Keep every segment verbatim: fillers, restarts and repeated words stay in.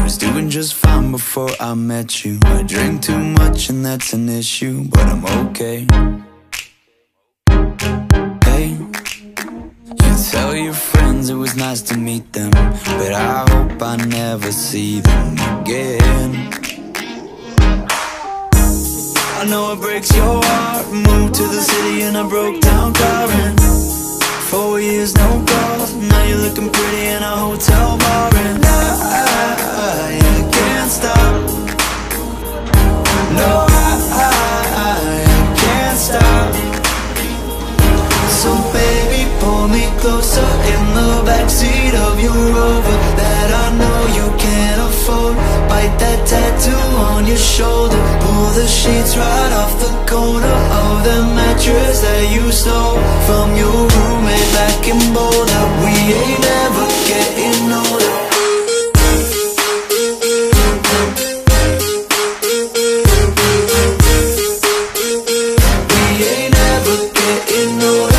was doing just fine before I met you. I drink too much and that's an issue, but I'm okay. Hey, you tell your friends it was nice to meet them, but I hope I never see them again. I know it breaks your heart. Moved to the city in a broke down car, and four years no calls. Now you're looking pretty in a hotel bar, and I, I, I can't stop. No, I, I, I can't stop. So baby, pull me closer in the backseat of your Rover that I know you can't afford. Bite that tattoo on your shoulder. Pull the sheets right off the corner of the mattress that you stole from your roommate back in Boulder. We ain't ever getting older. We ain't ever getting older.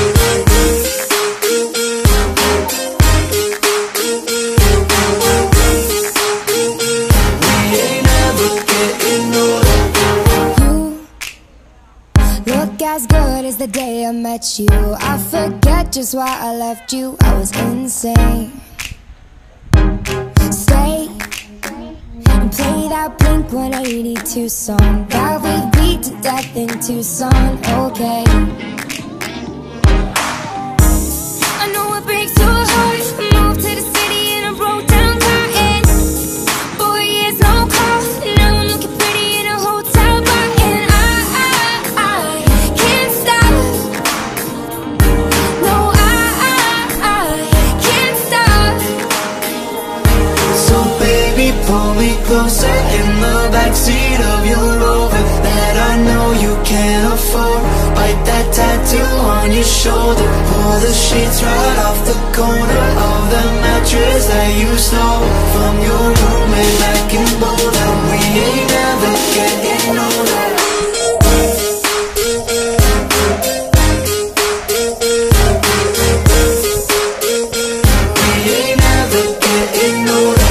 As good as the day I met you, I forget just why I left you. I was insane. Stay and play that Blink one eighty-two song that we beat to death in Tucson. Okay, I know it breaks your heart. Moved to the city in a broke down car, and four years no call. Now I'm looking pretty in a hotel bar, and I, I, I can't stop. No, I, I, I can't stop. So baby, pull me closer in the backseat of your Rover that I know you can't afford. Bite that tattoo on your shoulder. Pull the sheets right off the corner of the mattress that you stole from your roommate back in Boulder. We ain't never getting older. We ain't never getting older.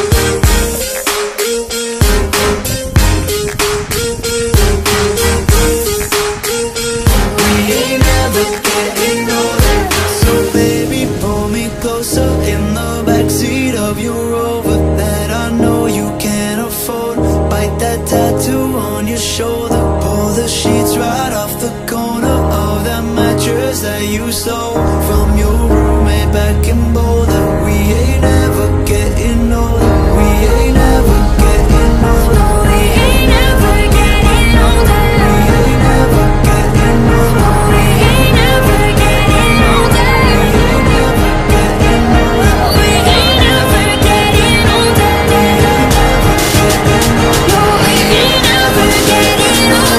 We ain't never getting older. So baby, pull me closer in the backseat of your Rover that I know you can't afford. Bite that tattoo on your shoulder. Pull the sheets right off the corner of that mattress that you stole from your roommate back in Boulder. We ain't never getting older. We ain't never getting older. We ain't never getting older. We ain't never getting older. We ain't never getting older. We ain't never getting older. No, we ain't never getting older.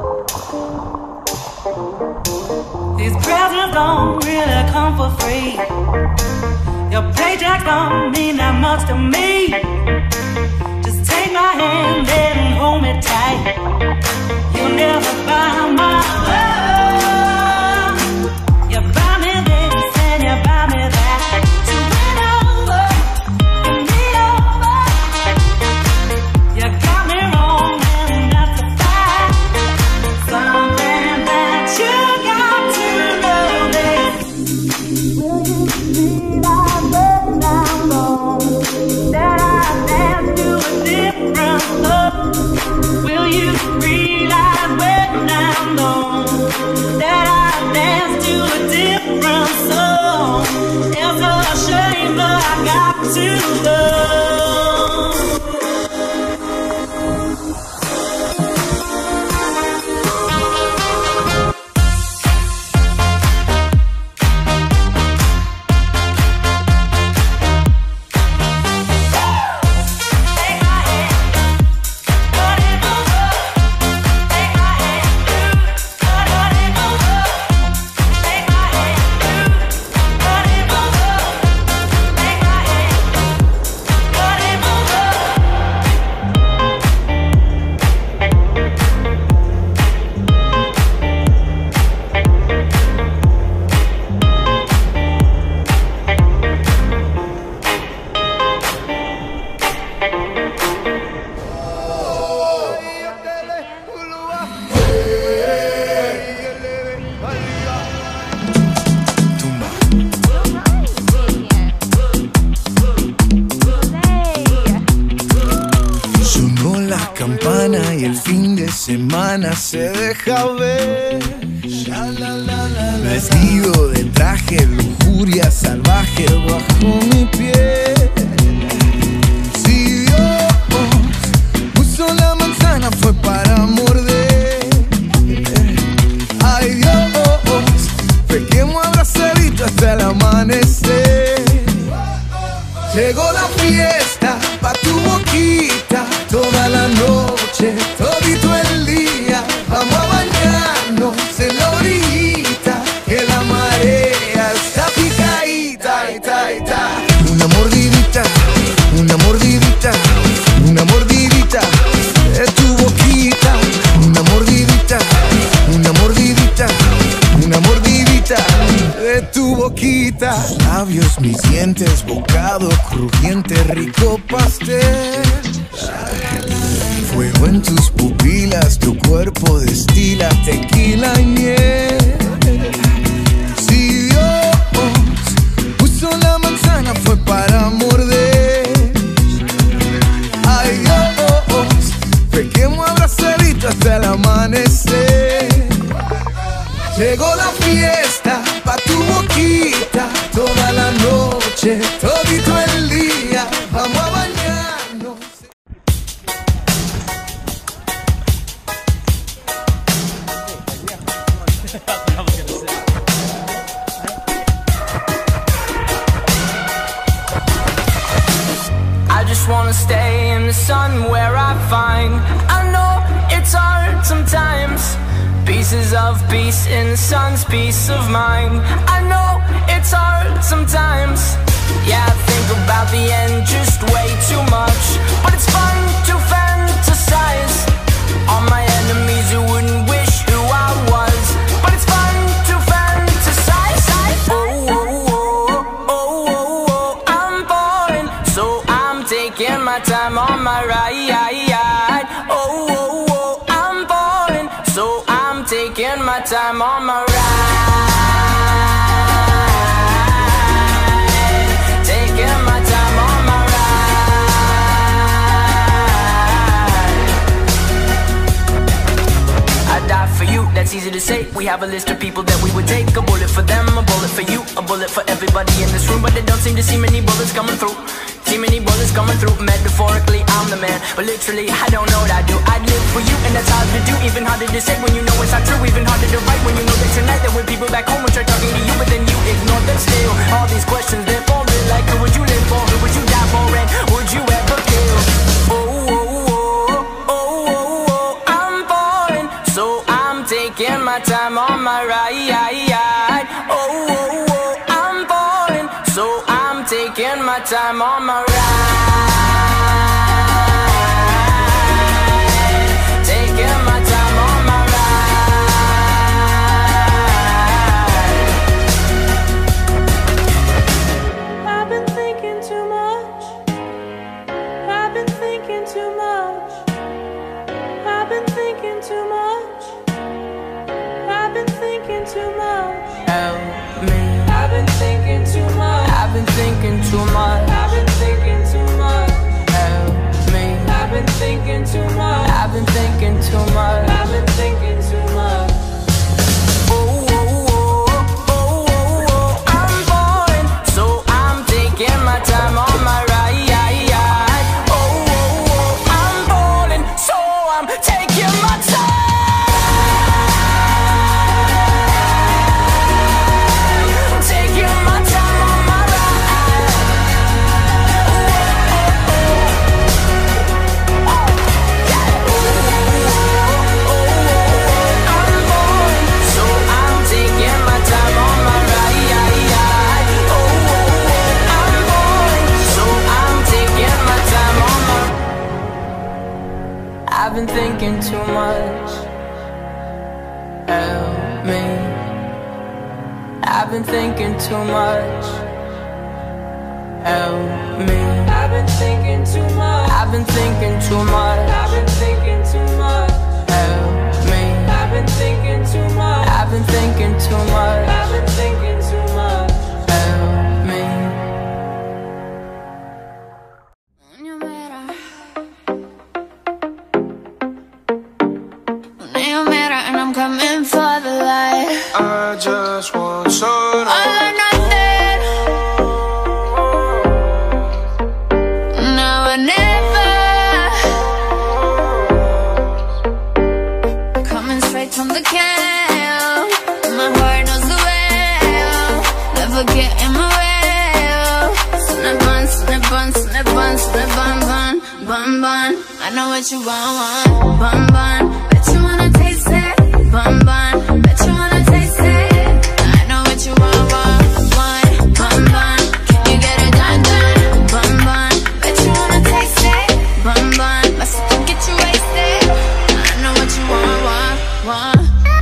These presents don't really come for free. Your paycheck don't mean that much to me. Just take my hand and hold me tight. You'll never buy my love. You buy me this and you buy me that. So win over, win me over. You got me wrong and that's a fact. Something that you got to know this. Will you realize when I'm gone that I dance to a different love? Will you realize when I'm gone that I dance to a different song? It's a shame that I got to go. Y el fin de semana se deja ver. Vestido de traje, lujuria salvaje bajo mi piel. Si Dios puso la manzana fue para morder. Ay Dios, pequemos abrazaditos hasta el amanecer. Llegó la fiesta pa' tu boquita, toda la noche, todito el día. Vamos a bañarnos en la orillita, que la marea está picadita, ita, ita. Una mordidita, una mordidita, una mordidita de tu boquita. Una mordidita, una mordidita, una mordidita de tu boquita. Labios, mis dientes, bocado crujiente, rico pastel. Fuego en tus pupilas, tu cuerpo destila tequila y miel. Si Dios puso la manzana fue para morder. Ay Dios, pequemos abrazaditos hasta el amanecer. Llegó la fiesta pa' tu boquita, toda la noche, todito el día. Vamos a bañarnos. I just wanna stay in the sun where I find I know it's hard sometimes. Pieces of peace in the sun's peace of mind. I know it's hard sometimes. Yeah, I think about the end just way too much, but it's fun to fantasize on my enemies who wouldn't wish who I was. But it's fun to fantasize. Oh, oh, oh, oh, oh, oh, I'm falling, so I'm taking my time on my ride. Oh, oh, oh, I'm falling, so I'm taking my time on my ride. Taking my time on my ride. I die for you, that's easy to say. We have a list of people that we would take. A bullet for them, a bullet for you, a bullet for everybody in this room. But they don't seem to see many bullets coming through. See many bullets coming through. Metaphorically, I'm the man, but literally, I don't know what I do. I'd live for you, and that's hard to do. Even harder to say when you know it's not true. Even harder to write when you know that tonight there were people back home who tried talking to you, but then you ignore them still. All these questions, they're for real. Like, who would you live for? Who would you die for? And would you ever kill? Oh, oh, oh, oh, oh, oh, I'm falling, so I I'm taking my time on my ride. Oh, oh, oh, I'm falling, so I'm taking my time on my ride. Taking my time on my ride. I've been thinking too much. I've been thinking too much. I've been thinking too much. I've been thinking too much. Help me. I've been thinking too much. I've been thinking too much. I've been thinking too much. Help me. I've been thinking too much. I've been thinking too much. I've been thinking too much. Oh, oh, oh, oh, oh, oh, I'm falling, so I'm taking my time on my ride. Oh, oh, oh, I'm falling, so I'm taking my time. Taking my time on my ride. Oh, oh, oh, yeah. Oh, oh, oh, I'm falling, so I'm taking my time on my ride. Oh, oh, oh, I'm falling, so I'm taking my time on my. I've been thinking too much. Help me. I've been thinking too much. Help me. I've been thinking too much. I've been thinking too much. I've been thinking too much. Help me. I've been thinking too much. I've been thinking too much. I've been thinking too much. Help me. No matter, and I'm coming for the light. I just want some All or nothing. Now or never. Coming straight from the can. My heart knows the way. Never get in my way. Snap on, snap on, snap on, snap on, bun, bun, bun. I know what you want, want, bun, bun. Bet you wanna taste it, bun, bun. Bet you wanna taste it. I know what you want, want, want, bun, bun. Can you get it done, done, bun, bun. Bet you wanna taste it, bun, bun. My sister get you wasted. I know what you want, want, want.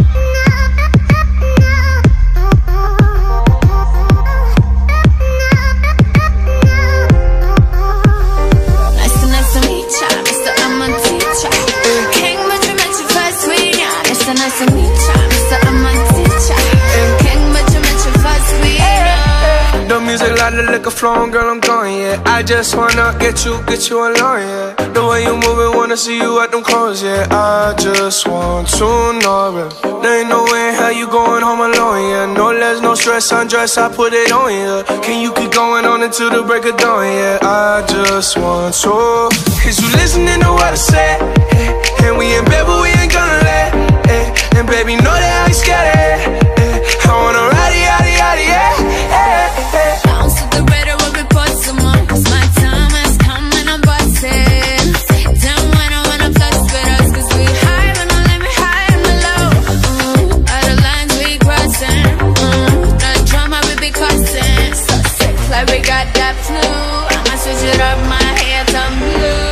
Nice to nice to meet ya, Mister I'm a teacher. King, but you met your first week. Nice to nice to meet ya, Mister I'm a teacher. King, but you met your first week. the music, like the liquor flowing, girl, I'm going, yeah. I just wanna get you, get you alone, yeah. The way you moving, wanna see you at them clothes, yeah. I just want to know, yeah. There ain't no way in hell you going home alone, yeah. No less, no stress, undress, I put it on, yeah. Can you keep going on until the break of dawn, yeah. I just want to. Is you listening to what I say? Eh, and we in bed, but we ain't gonna let. Eh, and baby, know that I ain't scared, eh, eh. I wanna ride it, ride it, ride it, yeah. Eh, eh. Bounce to the rhythm, we'll be put some more. 'Cause my time has come and I'm busting. Don't wanna wanna flex with us, 'cause we high when I let me high and low. Mm, all the lines we crossing. Mm, the drama we be causing. So sick, like we got that flu. I'ma switch it up, my hair turn blue.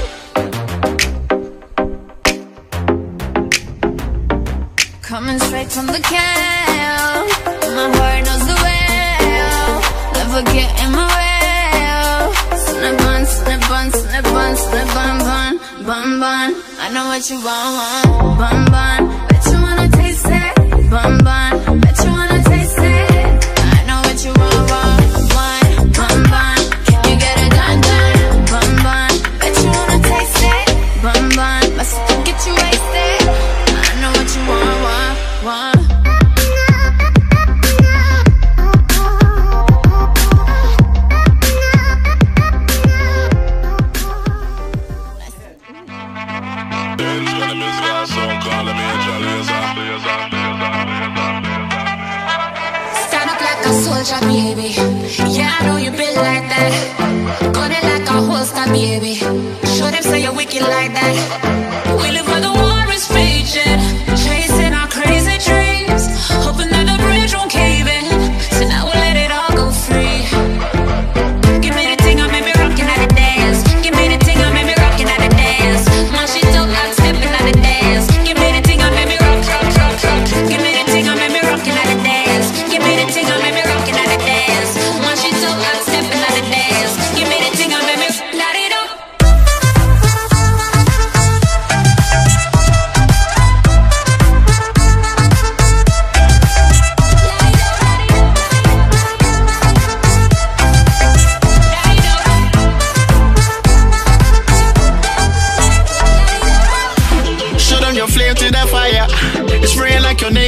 Coming straight from the can. My heart knows the way. Never get in my way. Snap on, snap on, snap on, snap on, bun, bun, bun. I know what you want, want, bun, bun. Bet you wanna taste it, bun, bun. Bet you wanna taste it. I know what you want, want, want, bun, bun. Can you get it done, done, bun, bun. Bet you wanna taste it, bun, bun. My sister get you wasted. I know what you want, want, want. Stand up like a soldier, baby. Yeah, I know you been like that. Gun it like a holster, baby. Show them say you're wicked like that. We live where the war is raging, chasing our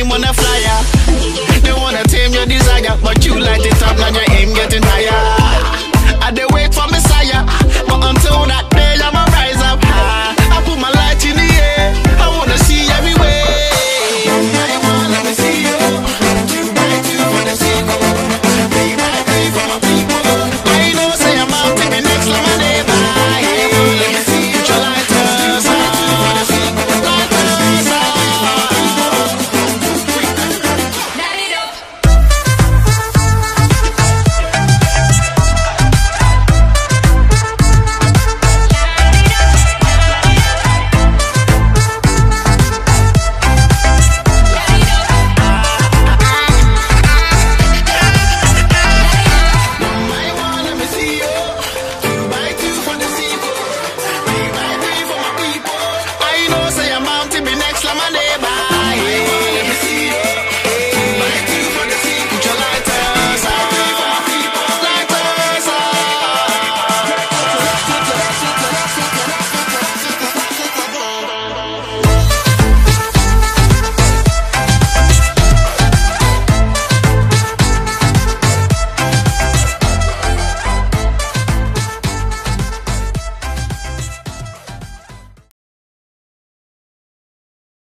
name on a flyer. They wanna tame your desire, but you light it up, now you're